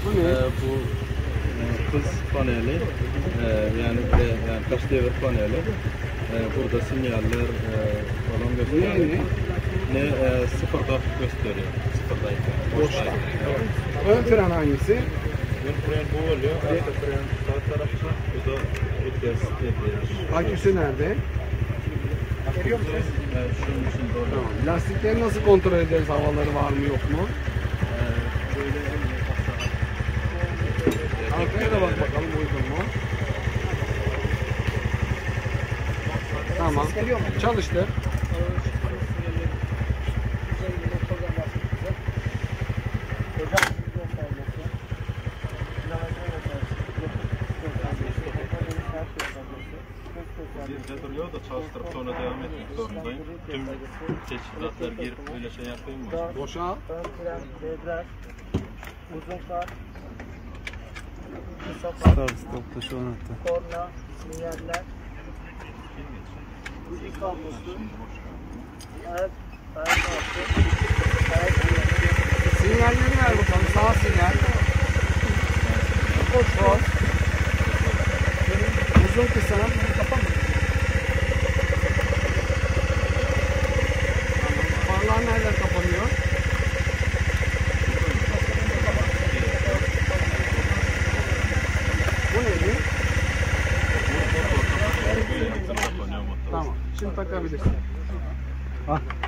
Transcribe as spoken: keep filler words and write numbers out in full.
Bu ne? Ee, bu e, hız paneli, e, yani bir de yani kaç devir paneli. E, burada sinyaller e, falan gösteriyor. Ne, ne? Ne e, sıfırda gösteriyor. Sıfırdayken. Boşta. Ön fren hangisi? Ön fren bu oluyor. Arka fren sağ tarafta. Bu da vites dediğimiz. Aküsü nerede? Görüyor musunuz? Evet, şunun içinde oluyor. Tamam. Lastikleri nasıl kontrol ederiz? Havaları var mı yok mu? E, böyle Arkaya da bak bakalım uygun mu? Tamam. Çalıştı. Bizde duruyor da çalıştırıp sonra devam etmek zorundayım. Tüm teçhizatları girip böyle şey yapayım mı? Boşa. Ön fren, devrer, uzun far, kısa far, korna, sinyaller, müzik kablosu, ayak, ayak altı, ayak frenleri, Sinyalleri ver bakalım. Sağ sinyal. Sol. Uzun kısa. Farlar nereden kapanıyor? Bu neydi? Tamam. Şimdi takabilirsin. Ah.